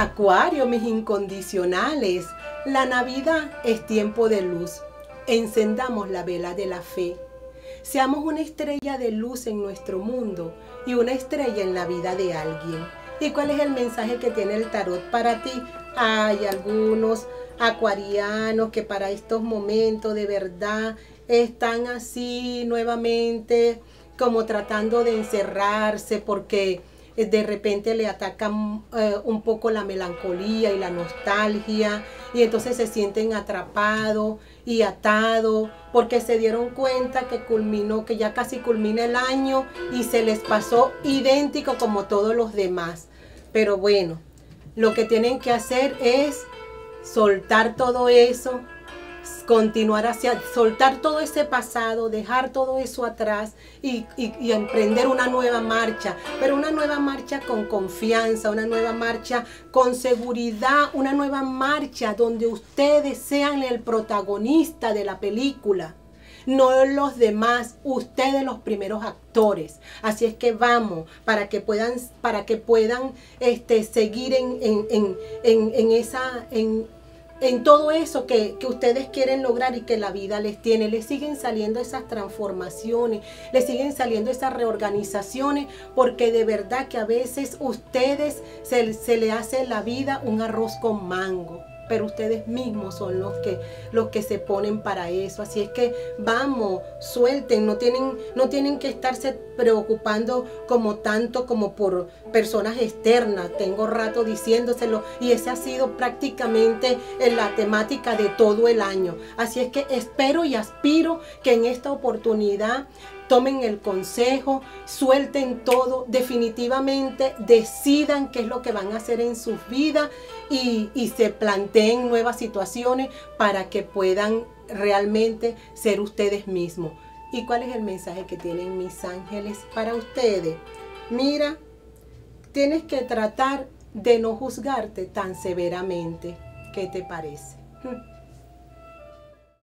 Acuario, mis incondicionales, la Navidad es tiempo de luz. Encendamos la vela de la fe. Seamos una estrella de luz en nuestro mundo y una estrella en la vida de alguien. ¿Y cuál es el mensaje que tiene el tarot para ti? Hay algunos acuarianos que para estos momentos de verdad están así nuevamente como tratando de encerrarse porque de repente le atacan un poco la melancolía y la nostalgia y entonces se sienten atrapados y atados porque se dieron cuenta que ya casi culmina el año y se les pasó idéntico como todos los demás. Pero bueno, lo que tienen que hacer es soltar todo eso, soltar todo ese pasado, dejar todo eso atrás y emprender una nueva marcha, pero una nueva marcha con confianza, una nueva marcha con seguridad, una nueva marcha donde ustedes sean el protagonista de la película. No los demás, ustedes los primeros actores. Así es que vamos, para que puedan seguir en todo eso que ustedes quieren lograr y que la vida les tiene. Les siguen saliendo esas transformaciones, les siguen saliendo esas reorganizaciones, porque de verdad que a veces ustedes se le hace la vida un arroz con mango. Pero ustedes mismos son los que se ponen para eso. Así es que vamos, suelten, no tienen que estarse preocupando tanto como por personas externas. Tengo rato diciéndoselo y esa ha sido prácticamente la temática de todo el año. Así es que espero y aspiro que en esta oportunidad tomen el consejo, suelten todo, definitivamente decidan qué es lo que van a hacer en sus vidas y se planteen nuevas situaciones para que puedan realmente ser ustedes mismos. ¿Y cuál es el mensaje que tienen mis ángeles para ustedes? Mira, tienes que tratar de no juzgarte tan severamente. ¿Qué te parece?